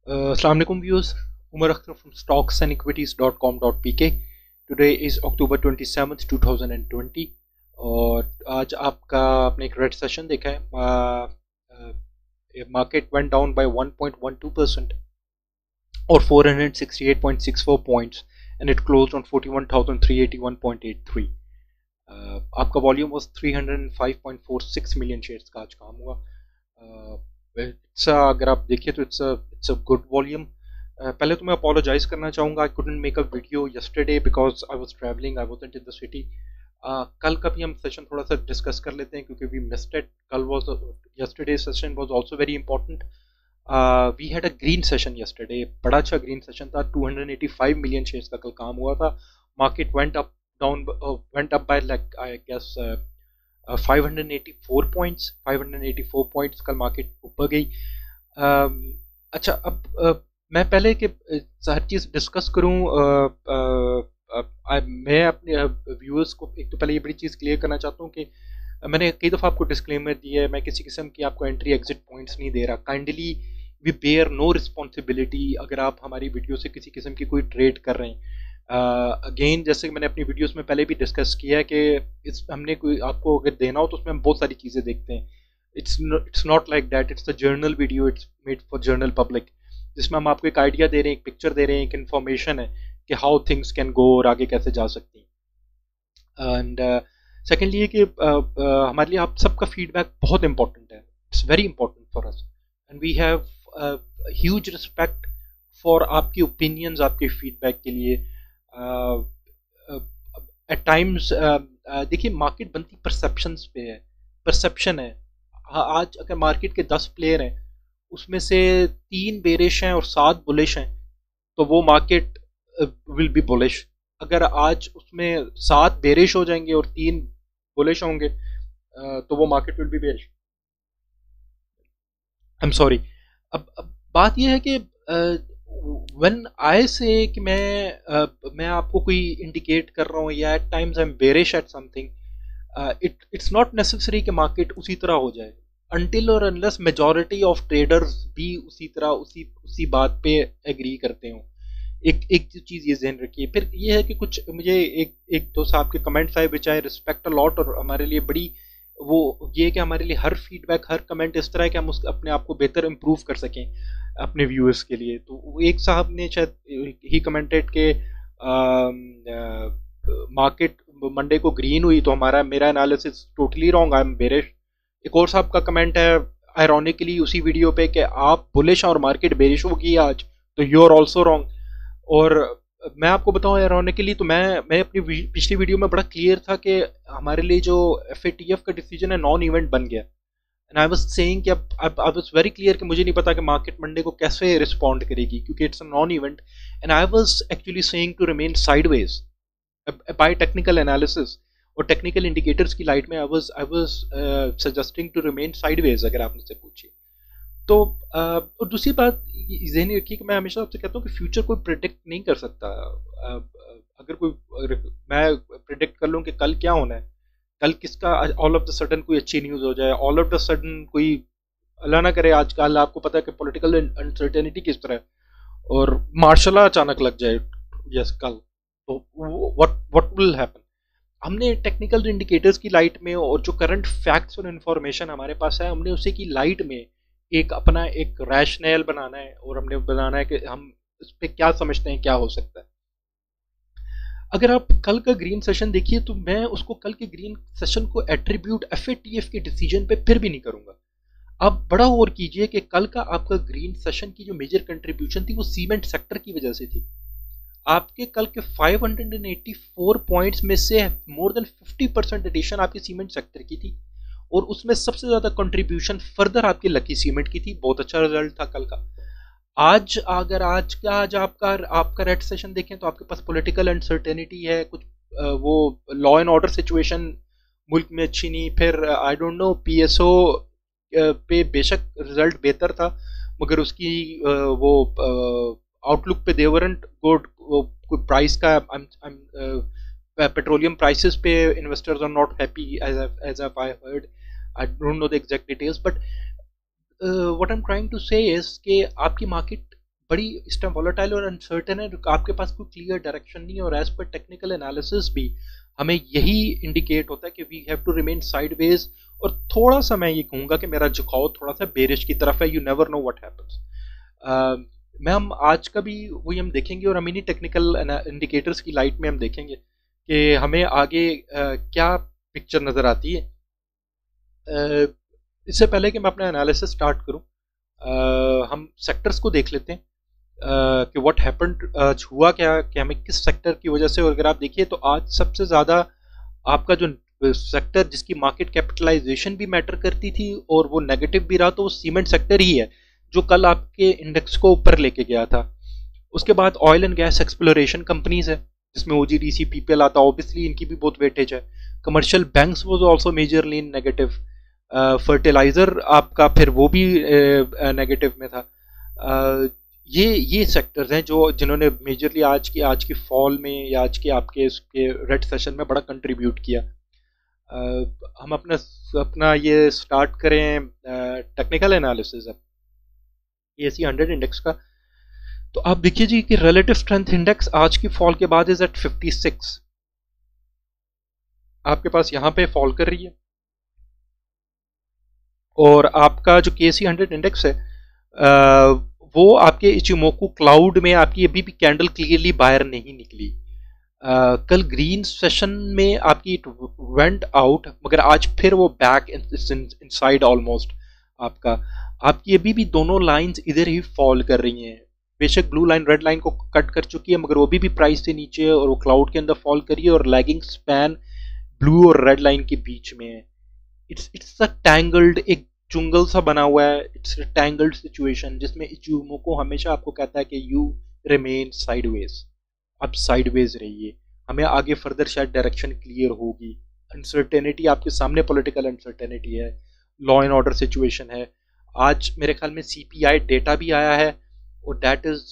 Assalamu alaikum viewers. Umar Akhtar from stocksandequities.com.pk. Today is October 27th 2020 और आज आपका आपने एक रेड सेशन देखा है. Market went down by 1.12% or 468.64 points and it closed on 41,381.83. आपका वॉल्यूम वाज 305.46 मिलियन शेयर्स का आज काम हुआ. अगर आप देखिए तो इट्स अ गुड वॉल्यूम. पहले तो मैं अपोलोजाइज करना चाहूँगा. I couldn't make a video yesterday because I was travelling, I wasn't in the city. कल का भी हम सेशन थोड़ा सा डिस्कस कर लेते हैं क्योंकि वी मिस्ड इट. कल was yesterday session was also very important. We had a green session yesterday. बड़ा अच्छा ग्रीन सेशन था. 285 मिलियन शेयर्स का कल काम हुआ था. Market went up by like I guess 584 points कल मार्केट ऊपर गई. अच्छा, अब मैं पहले कि हर चीज़ डिस्कस करूं, मैं अपने व्यूअर्स को एक तो पहले ये बड़ी चीज़ क्लियर करना चाहता हूं कि मैंने कई दफ़ा आपको डिस्क्लेमर दिया है. मैं किसी किस्म की आपको एंट्री एग्जिट पॉइंट्स नहीं दे रहा. Kindly we bear no responsibility अगर आप हमारी वीडियो से किसी किस्म की कोई ट्रेड कर रहे हैं. अगेन जैसे कि मैंने अपनी वीडियोस में पहले भी डिस्कस किया है कि हमने कोई आपको अगर देना हो तो उसमें हम बहुत सारी चीज़ें देखते हैं. It's not like that. It's the general video. It's made for general public, जिसमें हम आपको एक आइडिया दे रहे हैं, एक पिक्चर दे रहे हैं, एक इन्फॉर्मेशन है कि हाउ थिंग्स कैन गो और आगे कैसे जा सकती हैं. एंड सेकेंडली ये कि हमारे लिए आप सबका फीडबैक बहुत इंपॉर्टेंट है. It's very important for us and we have huge respect for आपकी ओपिनियंस, आपके फीडबैक के लिए. एट टाइम्स देखिए, मार्केट बनती परसेप्शंस पे है. परसेप्शन है. आज अगर मार्केट के 10 प्लेयर हैं उसमें से 3 बेरिश हैं और 7 बुलिश हैं तो वो मार्केट विल बी बुलिश. अगर आज उसमें 7 बेरिश हो जाएंगे और 3 बुलिश होंगे तो वो market will be bearish. I am sorry. अब बात यह है कि व्हेन आई से कि मैं आपको कोई इंडिकेट कर रहा हूँ या at times I am bearish at something, it's not necessary कि मार्केट उसी तरह हो जाए अनटिल और अनलेस मेजॉरिटी ऑफ ट्रेडर्स भी उसी तरह उसी बात पे एग्री करते हो. एक चीज़ ये ध्यान रखिए. फिर ये है कि कुछ मुझे एक दो साहब के कमेंट्स आए विच आई रिस्पेक्ट अ लॉट और हमारे लिए बड़ी वो ये कि हमारे लिए हर फीडबैक, हर कमेंट इस तरह है कि हम अपने आप को बेहतर इम्प्रूव कर सकें अपने व्यूअर्स के लिए. तो एक साहब ने शायद ही कमेंटेड के मार्केट मंडे को ग्रीन हुई तो मेरा analysis totally wrong, I am bearish. एक और साहब का कमेंट है आयरॉनिकली उसी वीडियो पे कि आप बुलिश और मार्केट बेरिश होगी आज तो यू आर ऑल्सो रॉन्ग. और मैं आपको बताऊं आयरॉनिकली तो मैं अपनी पिछली वीडियो में बड़ा क्लियर था कि हमारे लिए जो FATF का डिसीजन है नॉन इवेंट बन गया. एंड आई वाज सेइंग कि आई वाज वेरी क्लियर कि मुझे नहीं पता कि मार्केट मंडे को कैसे रिस्पॉन्ड करेगी क्योंकि it's a non event. And I was actually saying to remain sideways by technical analysis और टेक्निकल इंडिकेटर्स की लाइट में I was suggesting to remain sideways अगर आप मुझसे पूछिए तो. और दूसरी बात ज़हनी रखिए कि मैं हमेशा आपसे कहता हूँ कि फ्यूचर कोई प्रिडिक्ट नहीं कर सकता. अगर मैं प्रिडिक्ट कर लूँ कि कल क्या होना है, कल किसका ऑल ऑफ द सडन कोई अच्छी न्यूज़ हो जाए, ऑल ऑफ द सडन कोई अल्लाह ना करे आजकल आपको पता है कि पॉलिटिकल अनसर्टेनिटी किस तरह है और मार्शल लॉ अचानक लग जाए यस कल, तो व्हाट विल हैपन. हमने टेक्निकल इंडिकेटर्स की लाइट में और जो करंट फैक्ट्स और इन्फॉर्मेशन हमारे पास है हमने उसी की लाइट में एक अपना एक रैशनल बनाना है और हमने बनाना है कि हम इस पर क्या समझते हैं क्या हो सकता है. अगर आप कल का ग्रीन सेशन देखिए तो मैं उसको कल के ग्रीन सेशन को एट्रीब्यूट FATF के डिसीजन पे फिर भी नहीं करूंगा. आप बड़ा और कीजिए कि कल का आपका ग्रीन सेशन की जो मेजर कंट्रीब्यूशन थी वो सीमेंट सेक्टर की वजह से थी. आपके कल के 584 पॉइंट्स में से मोर देन 50% एडिशन आपके सीमेंट सेक्टर की थी और उसमें सबसे ज्यादा कंट्रीब्यूशन फर्दर आपके लकी सीमेंट की थी. बहुत अच्छा रिजल्ट था कल का. अगर आज आपका रेड सेशन देखें तो आपके पास पॉलिटिकल अनसर्टेनिटी है, कुछ वो लॉ एंड ऑर्डर सिचुएशन मुल्क में अच्छी नहीं. फिर आई डोंट नो PSO पे बेशक रिजल्ट बेहतर था मगर उसकी वो आउटलुक पे देवरंट गुड. कोई प्राइस का पेट्रोलियम प्राइसेस पे investors are not happy as I heard. I don't know the exact details, but what I'm trying to say is कि आपकी मार्केट बड़ी इस टाइम वॉलेटाइल और अनसर्टेन है, आपके पास कोई क्लियर डायरेक्शन नहीं है, और एज पर टेक्निकल एनालिसिस भी हमें यही इंडिकेट होता है कि we have to remain sideways. और थोड़ा सा मैं ये कहूँगा कि मेरा झुकाव थोड़ा सा बेरिश की तरफ है, you never know what happens. मैं हम आज का भी वही हम देखेंगे, और हम इन्हीं टेक्निकल इंडिकेटर्स की लाइट में हम देखेंगे कि हमें आगे क्या पिक्चर नज़र आती है। इससे पहले कि मैं अपना एनालिसिस स्टार्ट करूं, हम सेक्टर्स को देख लेते हैं कि व्हाट हैपेंड, हुआ क्या कि हमें किस सेक्टर की वजह से। और अगर आप देखिए तो आज सबसे ज़्यादा आपका जो सेक्टर जिसकी मार्केट कैपिटलाइजेशन भी मैटर करती थी और वो नेगेटिव भी रहा, तो वो सीमेंट सेक्टर ही है जो कल आपके इंडेक्स को ऊपर लेके गया था। उसके बाद oil and gas exploration companies है जिसमें ओजीडीसी पीपीएल आता है, ऑब्वियसली इनकी भी बहुत वेटेज है। Commercial banks was also majorly in negative. Fertiliser आपका फिर वो भी नेगेटिव में था। ये सेक्टर्स हैं जो जिन्होंने मेजरली आज की फॉल में या आज के आपके इसके रेड सेशन में बड़ा कंट्रीब्यूट किया। हम अपना ये स्टार्ट करें टेक्निकल एनालिसिस अब एसी 100 इंडेक्स का। तो आप देखिए जी कि रिलेटिव स्ट्रेंथ इंडेक्स आज की फॉल के बाद इज एट 56, आपके पास यहां पे फॉल कर रही है। और आपका जो केसी 100 इंडेक्स है वो आपके इचिमोकू क्लाउड में आपकी अभी भी कैंडल क्लियरली बाहर नहीं निकली। कल ग्रीन सेशन में आपकी इट वेंट आउट, मगर आज फिर वो बैक इनसाइड ऑलमोस्ट आपकी अभी भी दोनों लाइंस इधर ही फॉल कर रही हैं। बेशक ब्लू लाइन रेड लाइन को कट कर चुकी है, मगर वो भी प्राइस से नीचे है और वो क्लाउड के अंदर फॉल करी है, और लैगिंग स्पैन ब्लू और रेड लाइन के बीच में है। इट्स अ टैंगल्ड, एक चुंगल सा बना हुआ है, इट्स अ टैंगल्ड सिचुएशन जिसमें इचुमोको हमेशा आपको कहता है कि यू रिमेन साइडवेज, आप साइडवेज रहिए, हमें आगे फर्दर शायद डायरेक्शन क्लियर होगी। अनसर्टेनिटी आपके सामने, पॉलिटिकल अनसर्टेनिटी है, लॉ एंड ऑर्डर सिचुएशन है। आज मेरे ख्याल में सीपीआई डेटा भी आया है और दैट इज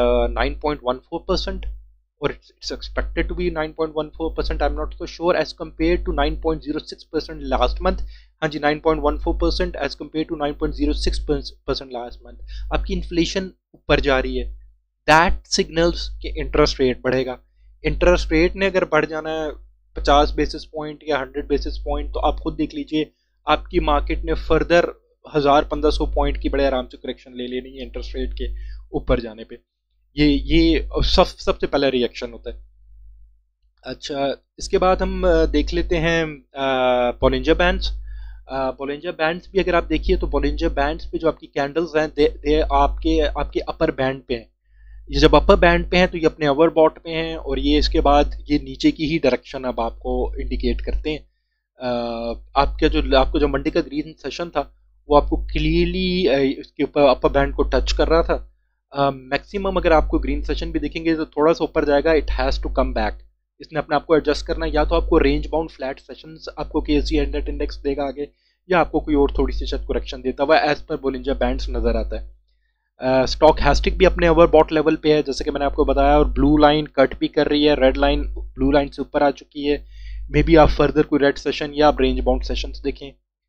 9.14%, और it's expected to be 9.14%. I'm not so sure as compared to 9.06% last month. हाँ जी, 9.14% as compared to 9.06% last month. आपकी इन्फ्लेशन ऊपर जा रही है, दैट सिग्नल्स कि इंटरेस्ट रेट बढ़ेगा। इंटरेस्ट रेट ने अगर बढ़ जाना है 50 बेसिस पॉइंट या 100 बेसिस पॉइंट, तो आप खुद देख लीजिए आपकी मार्केट ने फर्दर 1000-1500 पॉइंट की बड़े आराम से करेक्शन ले लेनी है इंटरेस्ट रेट के ऊपर जाने पे। ये सबसे पहला रिएक्शन होता है। अच्छा, इसके बाद हम देख लेते हैं बोलिंजर बैंड्स। बोलिंजर बैंड्स भी अगर आप देखिए तो बोलिंजर बैंड्स पे जो आपकी कैंडल्स हैं दे आपके अपर बैंड पे हैं। ये जब अपर बैंड पे हैं तो ये अपने ओवरबॉट पे हैं, और ये इसके बाद ये नीचे की ही डायरेक्शन अब आपको इंडिकेट करते हैं। आपको जो मंडे का ग्रीन सेशन था वो आपको क्लियरली इसके ऊपर अपर बैंड को टच कर रहा था। मैक्सिमम अगर आपको ग्रीन सेशन भी देखेंगे तो थोड़ा सा ऊपर जाएगा, it has to come back. इसने अपने आप को एडजस्ट करना है, या तो आपको रेंज बाउंड फ्लैट सेशंस आपको केसी 100 इंडेक्स देगा आगे, या आपको कोई और थोड़ी सी शायद करेक्शन देता हुआ एज पर बोलिंजर बैंड्स नजर आता है। स्टॉक हैस्टिक भी अपने ओवरबॉट लेवल पे है जैसे कि मैंने आपको बताया, और ब्लू लाइन कट भी कर रही है, रेड लाइन ब्लू लाइन से ऊपर आ चुकी है। मे बी आप फर्दर कोई रेड सेशन या आप रेंज बाउंड सेशंस देखें।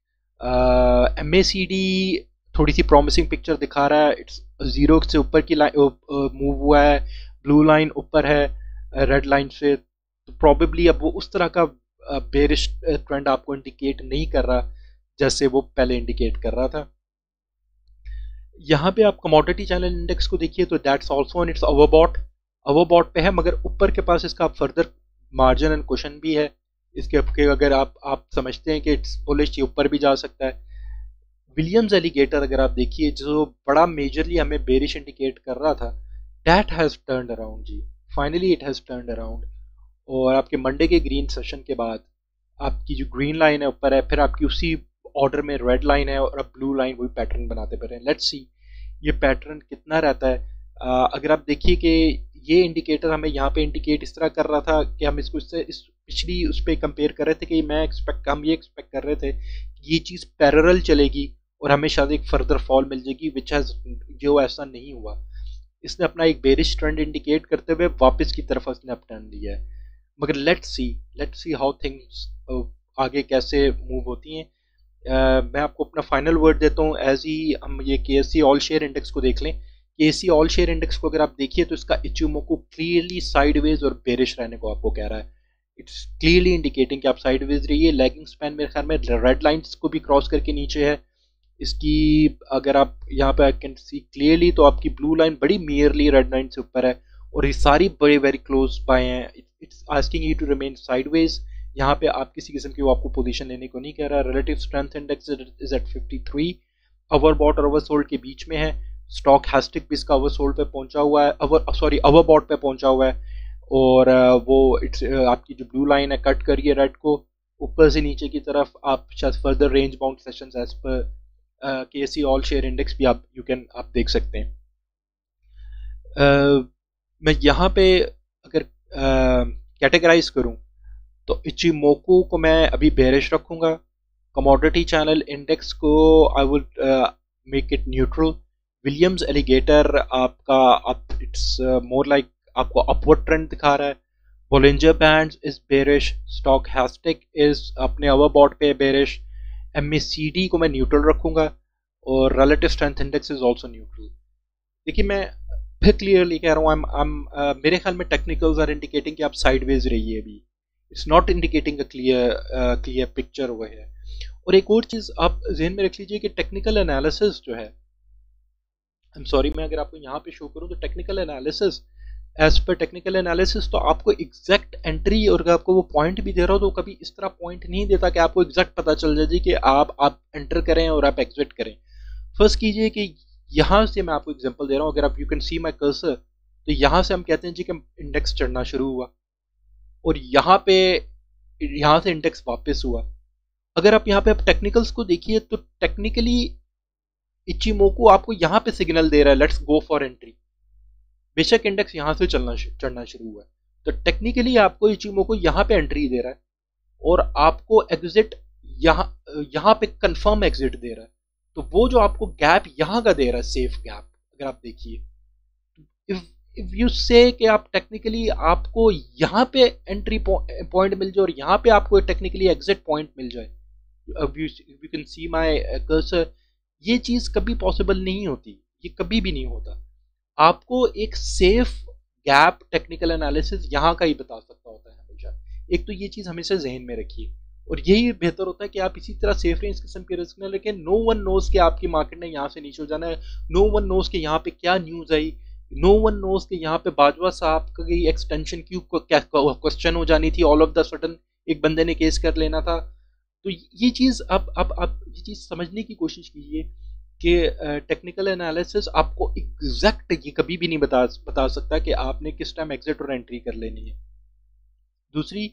MACD थोड़ी सी प्रॉमिसिंग पिक्चर दिखा रहा है, इट्स जीरो से ऊपर की लाइन मूव हुआ है, ब्लू लाइन ऊपर है रेड लाइन से, तो प्रॉबेबली अब वो उस तरह का बेरिश ट्रेंड आपको इंडिकेट नहीं कर रहा जैसे वो पहले इंडिकेट कर रहा था। यहाँ पे आप कमोडिटी चैनल इंडेक्स को देखिए तो that's also on its overbought पे है, मगर ऊपर के पास इसका फर्दर मार्जिन एंड कुशन भी है। इसके अगर आप समझते हैं कि इट्स बुलिश, ये ऊपर भी जा सकता है। विलियम्स एलिगेटर अगर आप देखिए जो बड़ा मेजरली हमें बेरिश इंडिकेट कर रहा था, दैट हैज टर्न्ड अराउंड जी, finally it has turned around. और आपके मंडे के ग्रीन सेशन के बाद आपकी जो ग्रीन लाइन है ऊपर है, फिर आपकी उसी ऑर्डर में रेड लाइन है, और अब ब्लू लाइन वही पैटर्न बनाते पर हैं। लेट्स सी ये पैटर्न कितना रहता है। अगर आप देखिए कि ये इंडिकेटर हमें यहाँ पे इंडिकेट इस तरह कर रहा था कि हम इसको इस पिछली उस पर कंपेयर कर रहे थे कि हम ये एक्सपेक्ट कर रहे थे कि ये चीज़ पैरेलल चलेगी और हमें शायद एक फर्दर फॉल मिल जाएगी, विच हैज जो ऐसा नहीं हुआ। इसने अपना एक बेरिश ट्रेंड इंडिकेट करते हुए वापस की तरफ इसने अपटर्न लिया है। मगर लेट्स सी हाउ थिंग्स आगे कैसे मूव होती हैं। मैं आपको अपना फाइनल वर्ड देता हूँ एज ही हम ये KSE ऑल शेयर इंडेक्स को देख लें केसी ऑल शेयर इंडेक्स को अगर आप देखिए तो इसका इचिमोकू क्लियरली साइडवेज और बेरिश रहने को आपको कह रहा है। इट्स क्लियरली इंडिकेटिंग कि आप साइडवेज रहिए। लैगिंग स्पैन मेरे ख्याल में रेड लाइंस को भी क्रॉस करके नीचे है इसकी। अगर आप यहाँ पे आई कैन सी क्लियरली तो आपकी ब्लू लाइन बड़ी मियरली रेड लाइन से ऊपर है और ये सारी बड़े वेरी क्लोज बाय हैं। It's asking you to remain sideways. यहाँ पे आप किसी किस्म की वो आपको पोजीशन लेने को नहीं कह रहा। Relative strength index is at 53, overbought और ओवरसोल्ड के बीच में है। स्टॉक हैस्टिक भी इसका ओवरसोल्ड पे पहुंचा हुआ है, ओवरबॉट पे पहुंचा हुआ है। और वो इट्स आपकी जो ब्लू लाइन है कट करिए रेड को ऊपर से नीचे की तरफ। आप शायद further range bound sessions as per KSE all share index भी आप देख सकते हैं। मैं यहाँ पे अगर कैटेगराइज करूँ तो इचिमोकू को मैं अभी बेरिश रखूँगा। कमोडिटी चैनल इंडेक्स को I would make it neutral. Williams alligator आपका इट्स मोर लाइक आपको अपवर्ड ट्रेंड दिखा रहा है। Bollinger bands is bearish. Stochastic is अपने ओवरबॉट पे बेरिश। MACD को मैं न्यूट्रल रखूंगा और relative strength index is also neutral. देखिए मैं फिर क्लियरली कह रहा हूँ मेरे ख्याल में टेक्निकल्स आर इंडिकेटिंग कि आप साइडवेज रहिए अभी। It's not indicating a clear picture over है। और एक और चीज़ आप जहन में रख लीजिए कि टेक्निकल एनालिसिस जो है, आई एम सॉरी मैं अगर आपको यहाँ पे शो करूँ तो technical analysis as per technical analysis तो आपको एग्जैक्ट एंट्री और अगर आपको वो पॉइंट भी दे रहा हो तो कभी इस तरह पॉइंट नहीं देता कि आपको एग्जैक्ट पता चल जाए जी कि आप एंटर करें और आप एग्जिट करें। फर्स्ट कीजिए कि यहाँ से मैं आपको एग्जांपल दे रहा हूँ। अगर आप you can see my cursor तो यहाँ से हम कहते हैं जी कि इंडेक्स चढ़ना शुरू हुआ और यहाँ से इंडेक्स वापस हुआ। अगर आप यहाँ पे आप टेक्निकल्स को देखिए तो टेक्निकली इचिमोकू आपको यहाँ पे सिग्नल दे रहा है लेट्स गो फॉर एंट्री। बेशक इंडेक्स यहाँ से चढ़ना शुरू हुआ है तो टेक्निकली आपको इचिमोकू यहाँ पे एंट्री दे रहा है और आपको एग्जिट यहाँ पे कंफर्म एग्जिट दे रहा है। तो वो जो आपको गैप यहाँ का दे रहा है सेफ गैप, अगर आप देखिए इफ यू से कि आप टेक्निकली आपको यहाँ पे एंट्री पॉइंट मिल जाए और यहाँ पे आपको टेक्निकली एग्जिट पॉइंट मिल जाए, you can see my cursor, ये चीज कभी पॉसिबल नहीं होती, ये कभी भी नहीं होता। आपको एक सेफ गैप टेक्निकल एनालिसिस यहाँ का ही बता सकता होता है हमेशा। एक तो ये चीज हमेशा जहन में रखिए और यही बेहतर होता है कि आप इसी तरह सेफ रेंज किस्म के रिस्क न लेकिन नो वन नोज कि आपकी मार्केट ने यहाँ से नीचे हो जाना है। नो वन नोज के यहाँ पे क्या न्यूज आई। नो वन नोज के यहाँ पे बाजवा साहब की एक्सटेंशन क्यों क्वेश्चन हो जानी थी। ऑल ऑफ द सडन एक बंदे ने केस कर लेना था। तो ये चीज अब ये चीज समझने की कोशिश कीजिए कि टेक्निकल एनालिसिस आपको एग्जैक्ट ये कभी भी नहीं बता सकता कि आपने किस टाइम एग्जिट और एंट्री कर लेनी है। दूसरी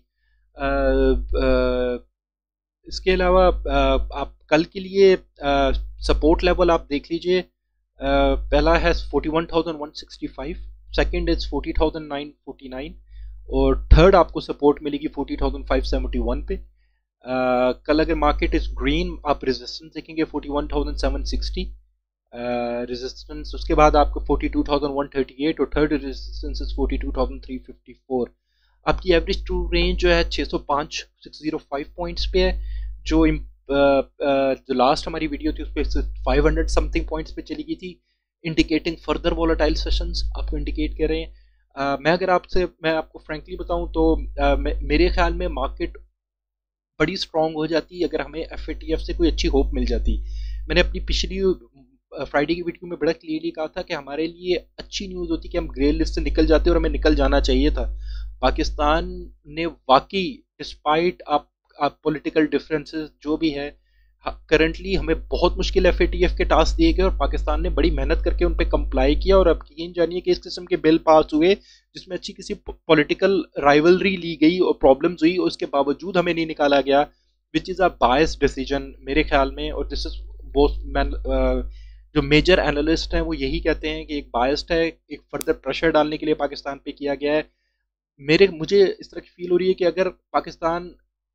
इसके अलावा आप कल के लिए सपोर्ट लेवल आप देख लीजिए। पहला है 41,165, सेकंड इज 40,949 और थर्ड आपको सपोर्ट मिलेगी 40,571 पे। कल अगर मार्केट इज ग्रीन आप रेजिस्टेंस देखेंगे 41,760 रेजिस्टेंस, उसके बाद आपको 42,138 और थर्ड रेजिस्टेंस इज 42,354। आपकी एवरेज ट्रू रेंज जो है 605 पॉइंट्स पे है, जो लास्ट हमारी वीडियो थी उस पर 500 समथिंग पॉइंट्स पे चली गई थी, इंडिकेटिंग फर्दर वोलेटाइल सेशंस आपको इंडिकेट कर रहे हैं। मैं आपको फ्रेंकली बताऊं तो मेरे ख्याल में मार्केट बड़ी स्ट्रांग हो जाती अगर हमें FATF से कोई अच्छी होप मिल जाती। मैंने अपनी पिछली फ्राइडे की वीडियो में बड़ा क्लियरली कहा था कि हमारे लिए अच्छी न्यूज़ होती कि हम ग्रे लिस्ट से निकल जाते और हमें निकल जाना चाहिए था। पाकिस्तान ने वाकई डिस्पाइट आप पॉलिटिकल डिफरेंसेस जो भी है, करंटली हमें बहुत मुश्किल FATF के टास्क दिए गए और पाकिस्तान ने बड़ी मेहनत करके उन पर कंप्लाई किया और अब यकीन जानिए कि इस किस्म के बिल पास हुए जिसमें अच्छी किसी पॉलिटिकल राइवलरी ली गई और प्रॉब्लम्स हुई, उसके बावजूद हमें नहीं निकाला गया, which is a bias decision मेरे ख्याल में। और दिस इज जो मेजर एनालिस्ट हैं वो यही कहते हैं कि एक बायस्ड है, एक फर्दर प्रेशर डालने के लिए पाकिस्तान पे किया गया है। मुझे इस तरह की फील हो रही है कि अगर पाकिस्तान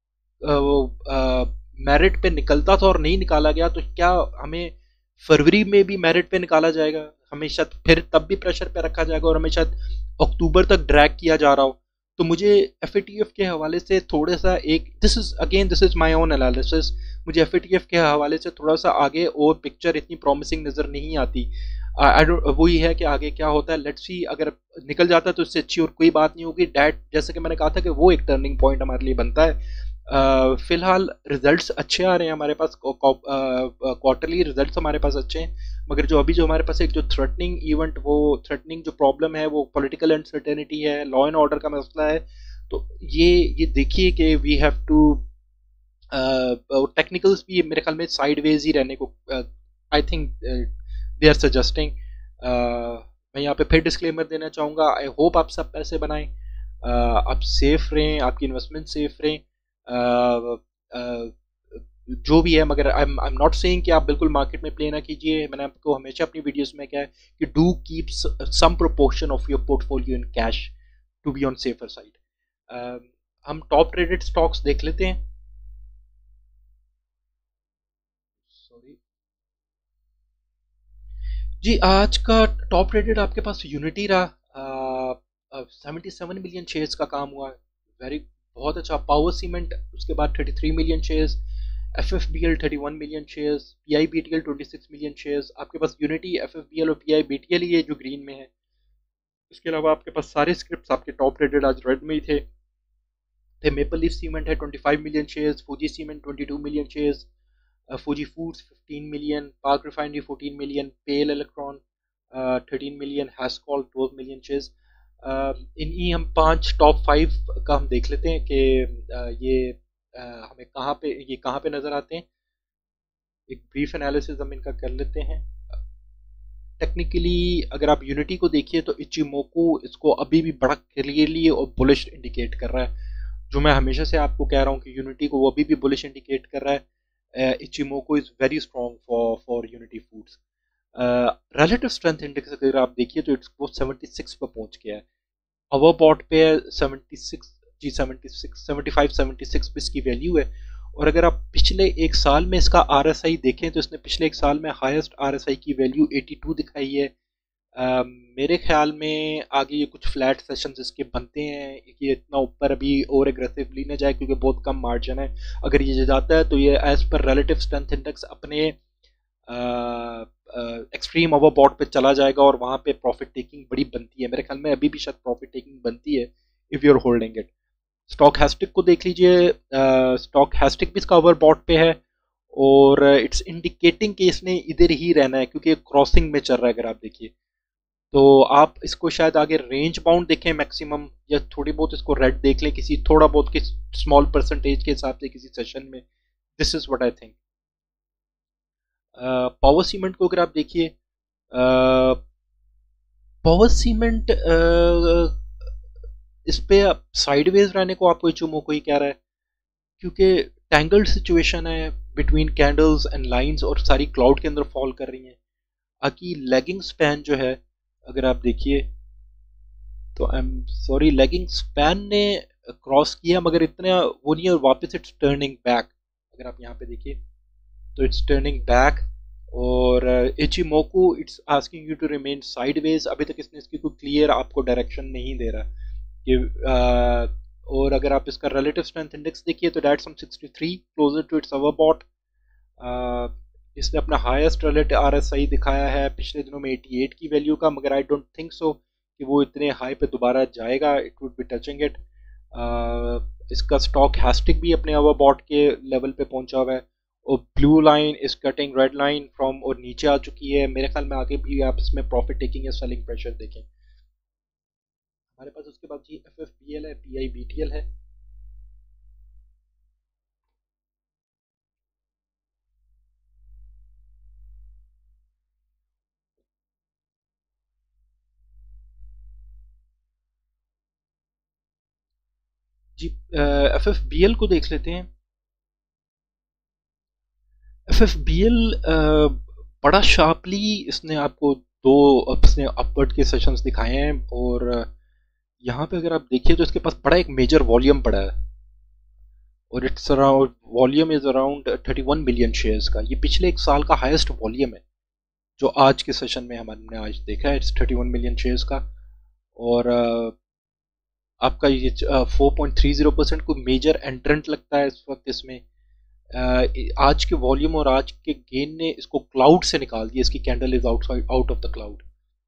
मेरिट पे निकलता था और नहीं निकाला गया तो क्या हमें फरवरी में भी मेरिट पे निकाला जाएगा, हमें शायद फिर तब भी प्रेशर पे रखा जाएगा और हमें शायद अक्टूबर तक ड्रैग किया जा रहा हो। तो मुझे FATF के हवाले से थोड़ा सा this is my own analysis, मुझे एफएटीएफ के हवाले से थोड़ा सा आगे और पिक्चर इतनी प्रॉमिसिंग नज़र नहीं आती। आई डोंट, वही है कि आगे क्या होता है, लेट्स सी। अगर निकल जाता है तो इससे अच्छी और कोई बात नहीं होगी। डैट, जैसे कि मैंने कहा था कि वो एक टर्निंग पॉइंट हमारे लिए बनता है। फिलहाल रिजल्ट्स अच्छे आ रहे हैं हमारे पास, क्वार्टरली रिजल्ट्स हमारे पास अच्छे हैं, मगर जो अभी जो हमारे पास एक जो थ्रेटनिंग इवेंट, वो थ्रेटनिंग जो प्रॉब्लम है वो पॉलिटिकल अनसर्टेनिटी है, लॉ एंड ऑर्डर का मसला है। तो ये देखिए कि वी हैव टू, टेक्निकल्स भी मेरे ख्याल में साइडवेज ही रहने को I think they are suggesting. मैं यहाँ पे फिर डिस्क्लेमर देना चाहूँगा, आई होप आप सब पैसे बनाएं, आप सेफ रहें, आपकी इन्वेस्टमेंट सेफ रहें, जो भी है। मगर आई एम नॉट सेइंग कि आप बिल्कुल मार्केट में प्ले ना कीजिए। मैंने आपको हमेशा अपनी वीडियोस में क्या है कि do keep some proportion of your portfolio in cash to be on safer side. हम टॉप ट्रेडेड स्टॉक्स देख लेते हैं। सॉरी जी, आज का टॉप रेटेड आपके पास यूनिटी रहा, 77 मिलियन शेयर्स का काम हुआ। वेरी, बहुत अच्छा। पावर सीमेंट उसके बाद 33 million shares, FFBL 31 million shares, PIBTL 26 million shares. आपके पास यूनिटी, एफएफबीएल और पीआईबीटीएल ही है जो ग्रीन में है। इसके अलावा आपके पास सारे स्क्रिप्ट्स आपके टॉप रेटेड आज रेड में ही थे। मेपल लीफ सीमेंट है 25 million shares, Fauji cement 22 million shares, Fauji foods 15 million, Pak refinery 14 million, पेल electron 13 million, Hascol 12 million shares. इन्हीं हम 5 टॉप 5 का हम देख लेते हैं कि ये हमें कहाँ पे नज़र आते हैं। एक ब्रीफ एनालिसिस हम इनका कर लेते हैं। टेक्निकली अगर आप यूनिटी को देखिए तो इचिमोकू इसको अभी भी बड़ा क्लियरली और बुलिश इंडिकेट कर रहा है। जो मैं हमेशा से आपको कह रहा हूँ कि यूनिटी को वो अभी भी बुलिश इंडिकेट कर रहा है। Ichimoku is very strong for unity foods. Relative strength index अगर आप देखिए तो इट्स वो 76 पर पहुंच गया है। ओवरबॉट पे 76 जी, 76 75 76 पे इसकी वैल्यू है। और अगर आप पिछले एक साल में इसका आरएसआई देखें तो इसने पिछले एक साल में हाईएस्ट आरएसआई की वैल्यू 82 दिखाई है। मेरे ख्याल में आगे ये कुछ फ्लैट सेशंस इसके बनते हैं कि इतना ऊपर अभी और एग्रेसिवली ना जाए, क्योंकि बहुत कम मार्जिन है। अगर ये जाता है तो ये as per relative strength index अपने एक्सट्रीम ओवरबॉट पे चला जाएगा और वहाँ पे प्रॉफिट टेकिंग बड़ी बनती है। मेरे ख्याल में अभी भी शायद प्रॉफिट टेकिंग बनती है if you are holding it. Stochastic को देख लीजिए, स्टॉक हैस्टिक भी इसका ओवरबॉट पे है और इट्स इंडिकेटिंग कि इसने इधर ही रहना है, क्योंकि क्रॉसिंग में चल रहा है। अगर आप देखिए तो आप इसको शायद आगे रेंज बाउंड देखें मैक्सिमम, या थोड़ी बहुत इसको रेड देख लें किसी थोड़ा बहुत किस स्मॉल परसेंटेज के हिसाब से किसी सेशन में। This is what I think. Power cement को अगर आप देखिए, पावर सीमेंट इस पे साइडवेज रहने को आपको इचुमो को ही कह रहा है, क्योंकि टैंगल्ड सिचुएशन है बिटवीन कैंडल्स एंड लाइंस और सारी क्लाउड के अंदर फॉल कर रही हैं। आकी लैगिंग स्पैन जो है अगर आप देखिए तो I am sorry, lagging span ने क्रॉस किया मगर इतना वो नहीं है, और वापस इट्स टर्निंग बैक। अगर आप यहाँ पे देखिए तो इट्स टर्निंग बैक। और Ichimoku it's asking you to remain sideways. अभी तक इसने इसकी कोई क्लियर आपको डायरेक्शन नहीं दे रहा कि और अगर आप इसका रिलेटिव स्ट्रेंथ इंडेक्स देखिए तो that's 63 closer to its overbought. इसने अपना हाईएस्ट रिलेटिव आरएसआई दिखाया है पिछले दिनों में 88 की वैल्यू का, मगर आई डोंट थिंक सो कि वो इतने हाई पे दोबारा जाएगा। It would be touching it. इसका स्टॉक हैस्टिक भी अपने ओवरबॉट के लेवल पे पहुंचा हुआ है और blue line is cutting red line from और नीचे आ चुकी है। मेरे ख्याल में आगे भी आप इसमें प्रॉफिट टेकिंग या सेलिंग प्रेशर देखें। हमारे पास उसके बाद जी एफएफबीएल है, पीआईबीटीएल है। जी एफएफबीएल को देख लेते हैं। एफएफबीएल बड़ा शार्पली इसने आपको दो अपने अपवर्ड के सेशंस दिखाए हैं और यहाँ पे अगर आप देखिए तो इसके पास बड़ा एक मेजर वॉल्यूम पड़ा है और it's around volume is around 31 million shares का। ये पिछले एक साल का हाईएस्ट वॉल्यूम है जो आज के सेशन में हमने आज देखा है। इट्स 31 मिलियन शेयर्स का और आपका ये 4.30% को मेजर एंट्रेंट लगता है इस वक्त इसमें। आज के वॉल्यूम और आज के गेन ने इसको क्लाउड से निकाल दिया, इसकी candle is outside out of the cloud.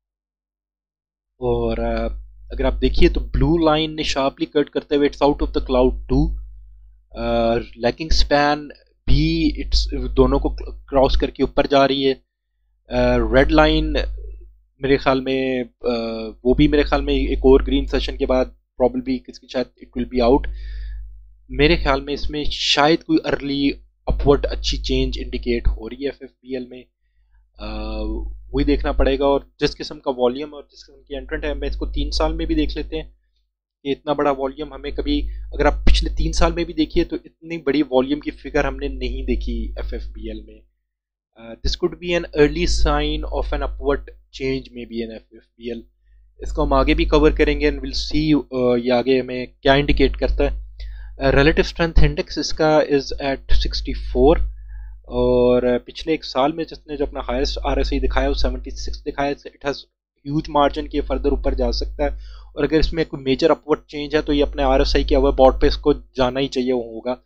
और अगर आप देखिए तो ब्लू लाइन ने शार्पली कट करते हुए it's out of the cloud too. Lagging span भी इट्स दोनों को क्रॉस करके ऊपर जा रही है। रेड लाइन मेरे ख्याल में वो भी मेरे ख्याल में एक और ग्रीन सेशन के बाद प्रॉब्लली किसकी शायद इट विल बी आउट। मेरे ख्याल में इसमें शायद कोई अर्ली अपवर्ड अच्छी चेंज इंडिकेट हो रही है एफएफबीएल में। वही देखना पड़ेगा। और जिस किस्म का वॉल्यूम और जिस किस्म की एंट्रेंट है, मैं इसको 3 साल में भी देख लेते हैं कि इतना बड़ा वॉल्यूम हमें कभी, अगर आप पिछले 3 साल में भी देखिए तो इतनी बड़ी वॉल्यूम की फिगर हमने नहीं देखी एफएफबीएल में। This could be an early sign of an upward change maybe in FFBL. इसको हम आगे भी कवर करेंगे एंड विल सी ये आगे हमें क्या इंडिकेट करता है। रिलेटिव स्ट्रेंथ इंडेक्स इसका इज एट 64 और पिछले एक साल में जिसने जो अपना हाईएस्ट आरएसआई दिखाया वो 76 दिखाया। इट हैज ह्यूज मार्जिन के फर्दर ऊपर जा सकता है और अगर इसमें कोई मेजर अपवर्ड चेंज है तो ये अपने आरएसआई के अवर बॉट पे इसको जाना ही चाहिए होगा।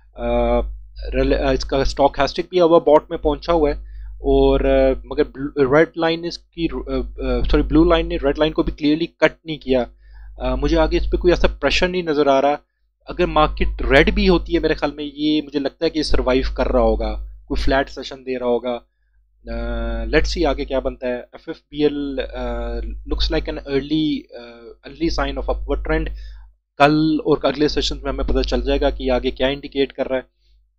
इसका स्टॉकहास्टिक भी अवर बॉट में पहुंचा हुआ है और मगर रेड लाइन इसकी सॉरी ब्लू लाइन ने रेड लाइन को भी क्लियरली कट नहीं किया। मुझे आगे इस पर कोई ऐसा प्रेशर नहीं नज़र आ रहा। अगर मार्केट रेड भी होती है मेरे ख्याल में ये मुझे लगता है कि सर्वाइव कर रहा होगा, कोई फ्लैट सेशन दे रहा होगा। लेट्स सी आगे क्या बनता है। FFBL looks like an early sign of upward trend. कल और अगले सेशन में हमें पता चल जाएगा कि आगे क्या इंडिकेट कर रहा है।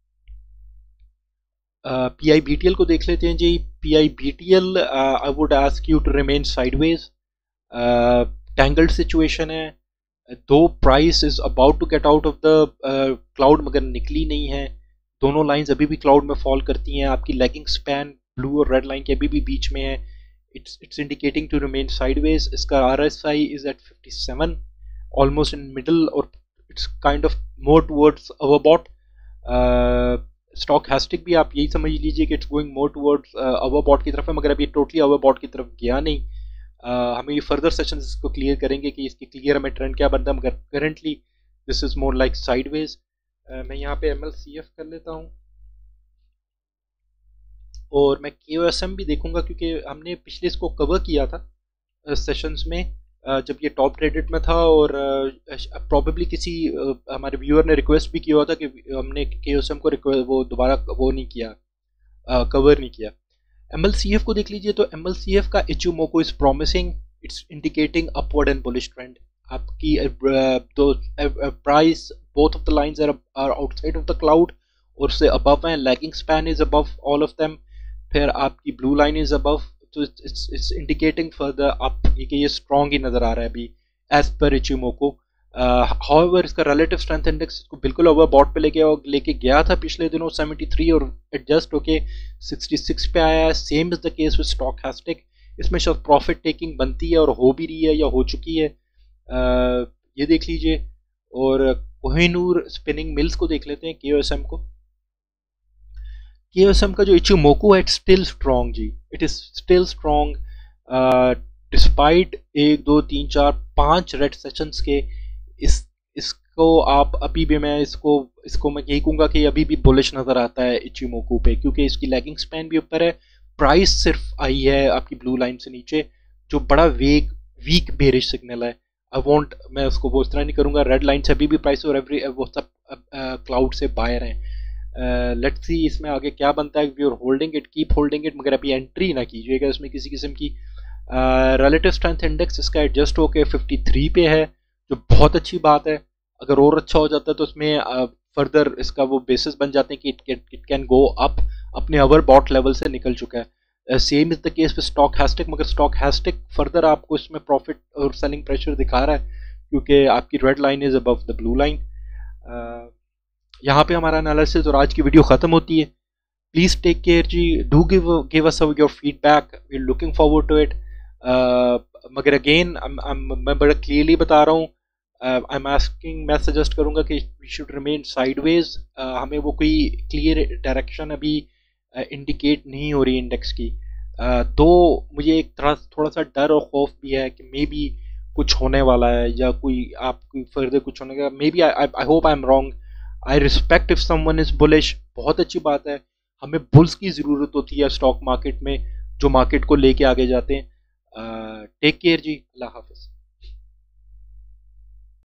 PIBTL को देख लेते हैं जी। PIBTL I would ask you to remain sideways. Tangled situation है, though price is about to get out of the cloud मगर निकली नहीं है। दोनों लाइंस अभी भी क्लाउड में फॉल करती हैं। आपकी लेगिंग स्पैन ब्लू और रेड लाइन के अभी भी बीच में है। It's indicating to remain sideways. इसका RSI is at 57 almost in middle और it's kind of more towards overbought. Stochastic भी आप यही समझ लीजिए कि it's going more towards overbought की तरफ है मगर अभी टोटली ओवरबॉट की तरफ गया नहीं। हमें ये फर्दर सेशंस इसको क्लियर करेंगे कि इसकी क्लियर हमें ट्रेंड क्या बनता है मगर currently this is more like sideways. मैं यहाँ पे MLCF कर लेता हूँ और मैं KOSM भी देखूंगा क्योंकि हमने पिछले इसको कवर किया था सेशंस में जब ये टॉप ट्रेडेड में था और प्रॉबेबली किसी हमारे व्यूअर ने रिक्वेस्ट भी किया हुआ था कि हमने KOSM को वो दोबारा वो नहीं किया, कवर नहीं किया। MLCF को देख लीजिए तो MLCF का Ichimoku is promising. It's indicating upward and bullish trend. आपकी दो price both of the lines are outside of the cloud और उससे अबव है। Lagging span is above all of them. फिर आपकी ब्लू लाइन इज अबव तो it's indicating further up कि ये स्ट्रॉन्ग ही नजर आ रहा है अभी एज पर इचुमोको। हाउएवर इसका रिलेटिव स्ट्रेंथ इंडेक्स को बिल्कुल ओवर बॉट पे लेके गया था पिछले दिनों 73 और एडजस्ट होके 66 पे आया है। Same is the case with stochastic. इसमें शायद प्रॉफिट टेकिंग बनती है और हो भी रही है या हो चुकी है, ये देख लीजिए। और कोहिनूर स्पिनिंग मिल्स को देख लेते हैं KOSM को। KOSM का जो इचुमोको है इट्स स्टिल स्ट्रॉन्ग जी। It is still strong despite 1 2 3 4 5 red sessions के। इसको आप अभी भी मैं इसको मैं यही कहूँगा कि अभी भी बुलिश नज़र आता है इचुमोको पे क्योंकि इसकी लैगिंग स्पैन भी ऊपर है। प्राइस सिर्फ आई है आपकी ब्लू लाइन से नीचे जो बड़ा वीक बेरिश सिग्नल है। मैं उसको वो इस तरह नहीं करूँगा। रेड लाइन से अभी भी प्राइस और एवरी वो सब क्लाउड से बायर हैं। लेट्स सी इसमें आगे क्या बनता है। We are holding it, keep holding it मगर अभी एंट्री ना कीजिएगा इसमें किसी किस्म की। रिलेटिव स्ट्रेंथ इंडेक्स इसका एडजस्ट होके 53 पे है जो बहुत अच्छी बात है। अगर और अच्छा हो जाता है तो इसमें फर्दर इसका वो बेसिस बन जाते हैं कि इट कैन गो अप। अपने अवर बॉट लेवल से निकल चुका है। Same is the case with stochastic मगर स्टॉकहास्टिक फर्दर आपको इसमें प्रॉफिट और सेलिंग प्रेशर दिखा रहा है क्योंकि आपकी red line is above the blue line. यहाँ पे हमारा एनालिसिस और आज की वीडियो ख़त्म होती है। प्लीज़ टेक केयर जी। Do give us your feedback, we are looking forward to it. मगर अगेन मैं बड़ा क्लियरली बता रहा हूँ, आई एम आस्किंग, मैं सजेस्ट करूँगा कि वी शुड रिमेन साइडवेज। हमें वो कोई क्लियर डायरेक्शन अभी इंडिकेट नहीं हो रही इंडेक्स की। तो मुझे एक तरह थोड़ा सा डर और खौफ भी है कि मे बी कुछ होने वाला है या कोई फर्दर कुछ होने का। Maybe I hope I am wrong. I respect if someone is bullish, बहुत अच्छी बात है। हमें बुल्स की ज़रूरत होती है स्टॉक मार्केट में, जो मार्केट को लेके आगे जाते हैं। टेक केयर जी, अल्लाह हाफिज़।